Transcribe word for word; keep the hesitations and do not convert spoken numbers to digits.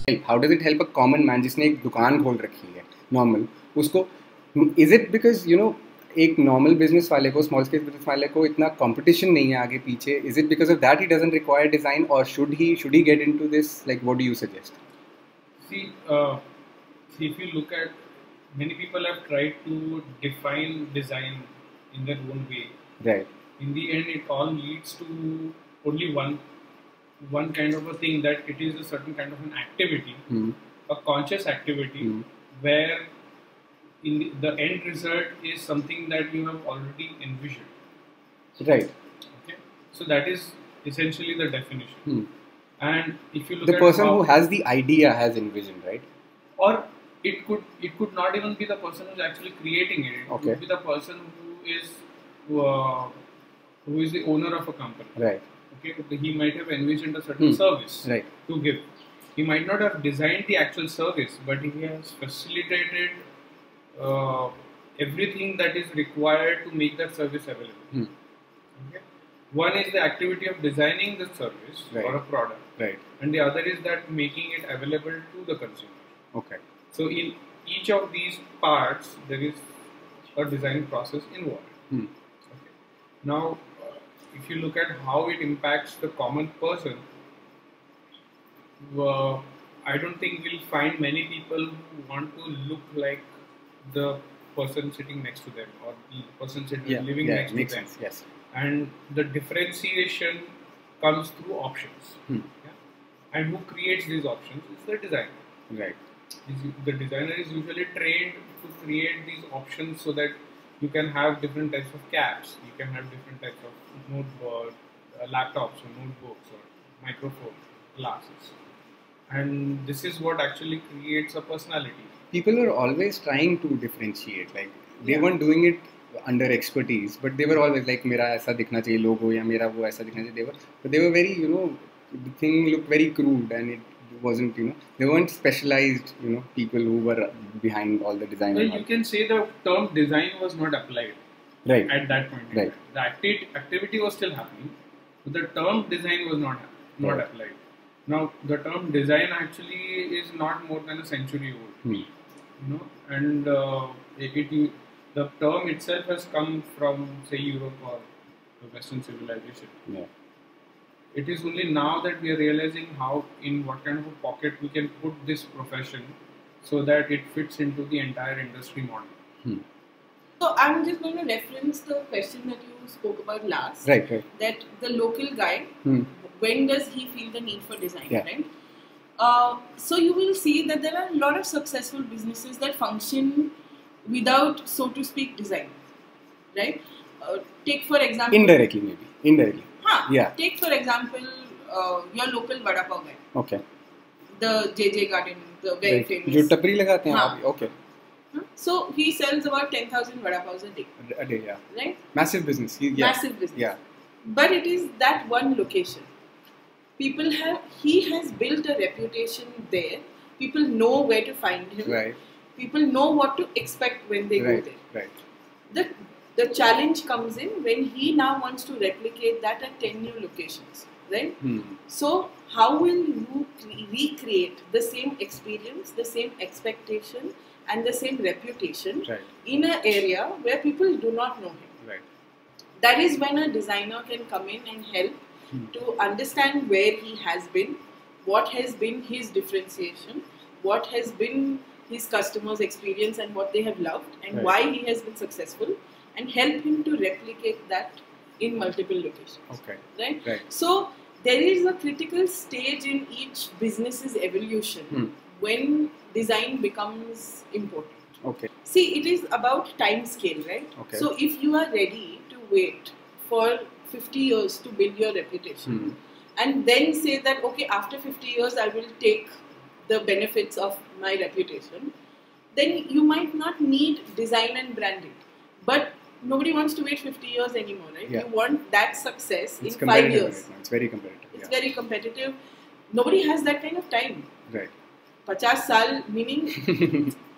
How does it help a common man जिसने एक दुकान खोल रखी है normal उसको is it because you know एक normal business वाले को small scale business वाले को इतना competition नहीं है आगे पीछे is it because of that he doesn't require design or should he should he get into this like what do you suggest? See, uh, see if you look at many people have tried to define design in their own way. Right. In the end, it all leads to only one one kind of a thing, that it is a certain kind of an activity, mm. a conscious activity, mm. where in the, the end result is something that you have already envisioned. Right. Okay. So that is essentially the definition. Mm. And if you look the at person how, who has the idea has envisioned, right? Or it could it could not even be the person who's actually creating it. It okay. could be the person who is who, uh, who is the owner of a company. Right. Okay. He might have envisioned a certain hmm. service right. to give. He might not have designed the actual service, but he has facilitated uh, everything that is required to make that service available. Hmm. Okay. One is the activity of designing the service right. or a product, right. and the other is that making it available to the consumer. Okay. So in each of these parts, there is a design process involved. Hmm. Okay. Now, uh, if you look at how it impacts the common person, uh, I don't think we'll find many people who want to look like the person sitting next to them or the person sitting yeah. living yeah, next to makes them. Sense. Yes. And the differentiation comes through options. Hmm. Yeah? And who creates these options is the designer. Right. The designer is usually trained to create these options so that you can have different types of caps, you can have different types of notebook, uh, laptops or notebooks or microphone, glasses. And this is what actually creates a personality. People are always trying to differentiate. Like they yeah. weren't doing it under expertise, but they were always like, "Mera aisa dikhna chahiye logo," ya "Mera wo aisa dikhna chahiye." They were, but they were very, you know, the thing looked very crude, and it wasn't, you know, they weren't specialized, you know, people who were behind all the design. Well, you can say the term design was not applied. Right. At that point. Right. The acti activity was still happening, but the term design was not not right. applied. Now, the term design actually is not more than a century old. Hmm. You know, and uh, it, it the term itself has come from, say, Europe or the Western civilization. Yeah. It is only now that we are realizing how, in what kind of a pocket we can put this profession so that it fits into the entire industry model. Hmm. So I'm just going to reference the question that you spoke about last. Right, right. That the local guy, hmm. when does he feel the need for design, yeah. right? Uh, so you will see that there are a lot of successful businesses that function without, so to speak, design, right? Uh, take for example... Indirectly maybe, indirectly. Huh. Yeah. Take for example, uh, your local vada pav guy. Okay. The J J Garden, the very right. famous. जो टपरी लगाते हैं आप, okay. Huh? So he sells about ten thousand vada pavs a day. A day, yeah. Right? Massive business. He, yeah. Massive business. Yeah. But it is that one location. People have, he has built a reputation there. People know where to find him. Right. People know what to expect when they right. go there. Right. The, the challenge comes in when he now wants to replicate that at ten new locations. Right? Hmm. So, how will you recreate the same experience, the same expectation, and the same reputation right. in an area where people do not know him? Right. That is when a designer can come in and help hmm. to understand where he has been, what has been his differentiation, what has been his customers' experience and what they have loved, and right. why he has been successful, and help him to replicate that in multiple locations. Okay. Right? Right. So, there is a critical stage in each business's evolution hmm. when design becomes important. Okay. See, it is about time scale, right? Okay. So, if you are ready to wait for fifty years to build your reputation hmm. and then say that, okay, after fifty years I will take the benefits of my reputation, then you might not need design and branding. But nobody wants to wait fifty years anymore, right? Yeah. You want that success it's in five years. Right now. It's very competitive. It's yeah. very competitive. Nobody has that kind of time. Right. fifty saal meaning